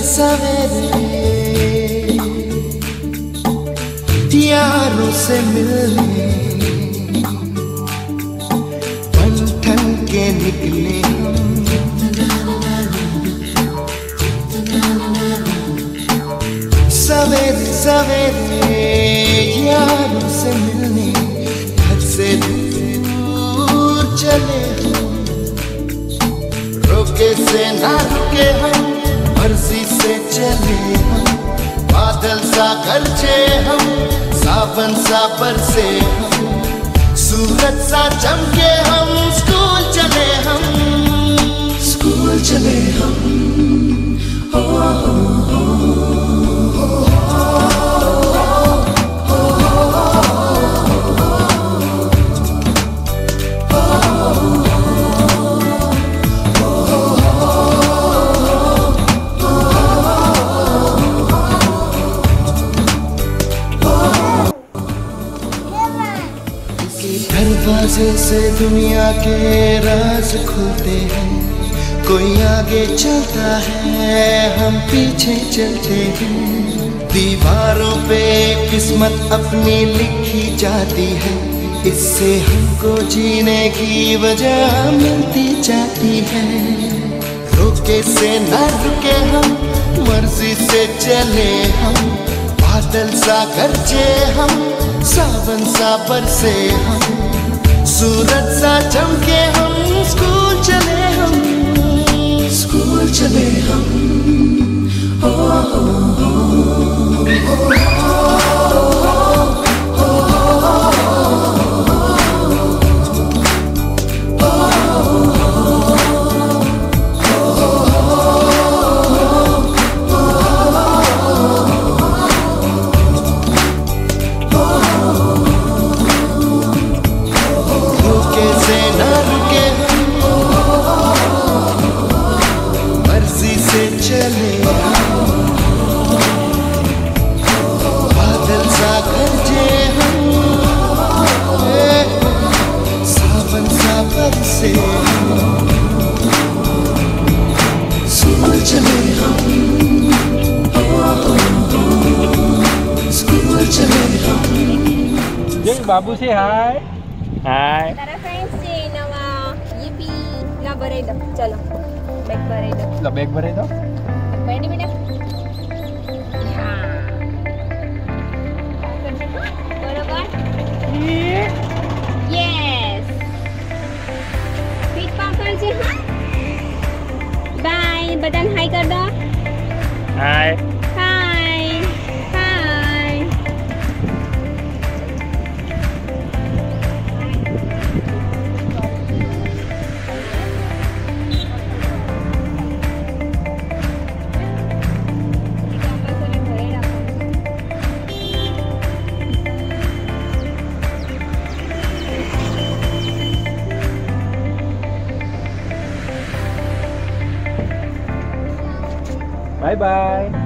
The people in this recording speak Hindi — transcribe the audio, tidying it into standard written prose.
सवेरे यारों से मिलने बन ठन के निकले सवेरे सवेरे यारों से मिलने घर से दूर चले रोके से ना रुके हम मर्जी से चले हम बादल सा गरजे हम सावन सा बरसे हम सूरज सा चमके हम स्कूल चले हम दरवाजे से दुनिया के राज खुलते हैं कोई आगे चलता है हम पीछे चलते हैं दीवारों पे किस्मत अपनी लिखी जाती है इससे हमको जीने की वजह मिलती जाती है रोके से ना रुके हम मर्जी से चले हम बादल सा गरजे हम सावन सा बरसे हम सूरज सा चमके हम स्कूल चले हम Babu say hi. Hi. Tara friends, nawa yippee la बरे दो चलो बैग भरे दो ला बैग भरे दो बैठी बेटा बरोबर यस पीठ पकड़ से हाँ बाय बटन हाई कर दो हाय हाय हाय bye bye